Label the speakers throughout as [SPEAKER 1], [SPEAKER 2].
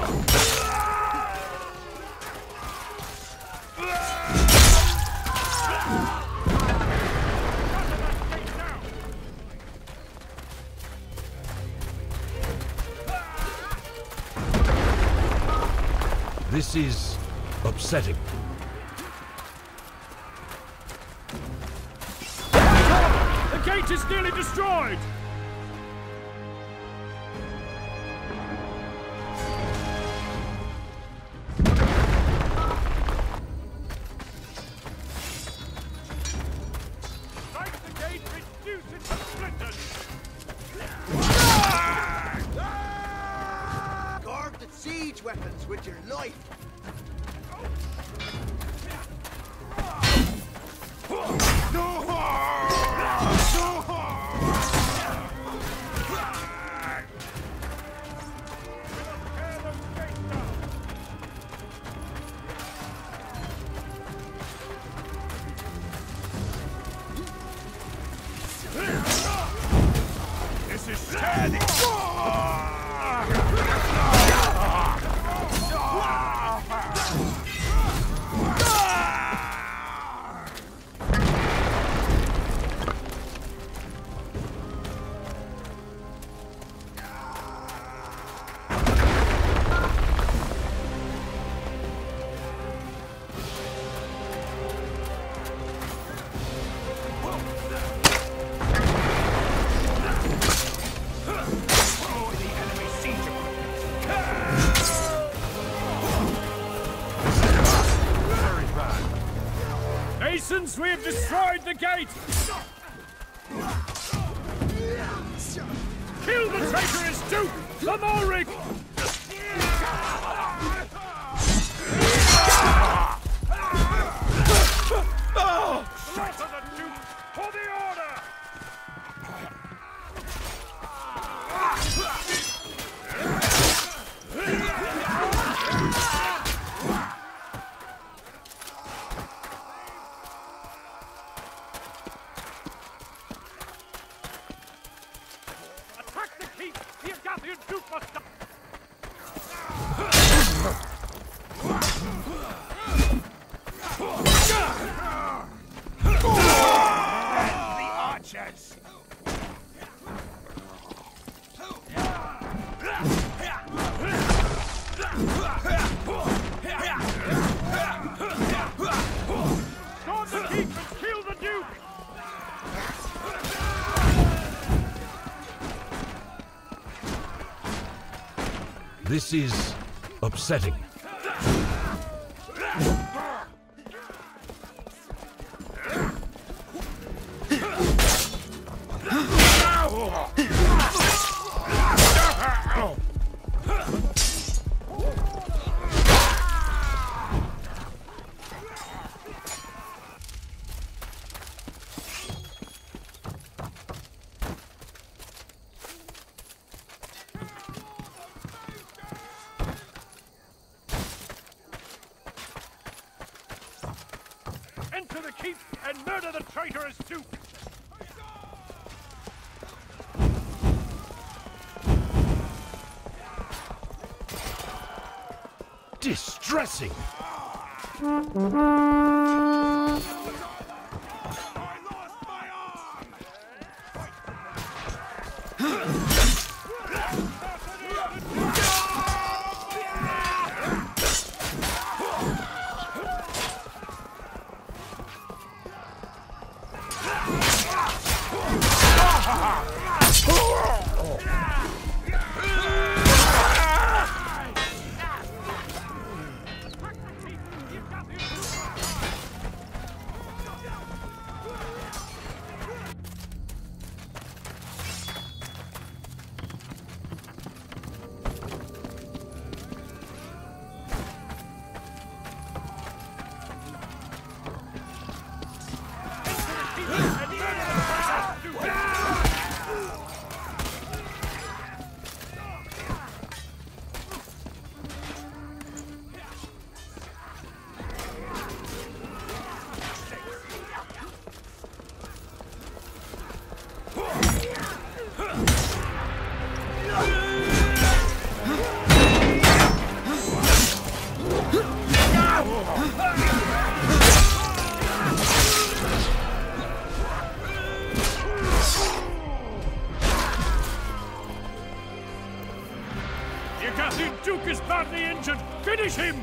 [SPEAKER 1] This is upsetting.
[SPEAKER 2] The gate is nearly destroyed! Strike the gate, reduce it to splinters!
[SPEAKER 3] Guard the siege weapons with your life!
[SPEAKER 2] This is standing! Masons, we have destroyed the gate! Kill the traitorous Duke, Lamoric! Traitor the Duke, for the order! Attack the keep! The Agathian Duke must die! The archers! Storm the keep and kill the Duke!
[SPEAKER 1] This is upsetting.
[SPEAKER 2] Enter the keep and murder the traitorous Duke!
[SPEAKER 1] Distressing!
[SPEAKER 2] The Agathian Duke is badly injured! Finish him!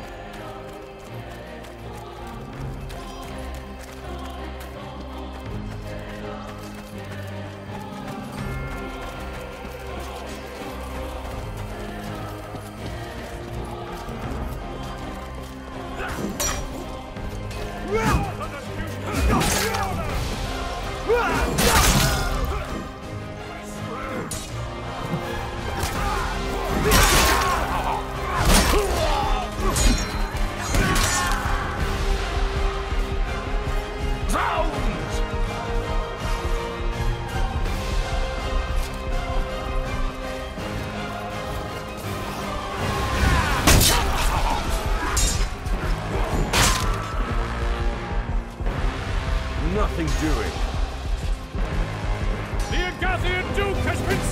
[SPEAKER 1] Nothing doing.
[SPEAKER 2] The Agathian Duke has been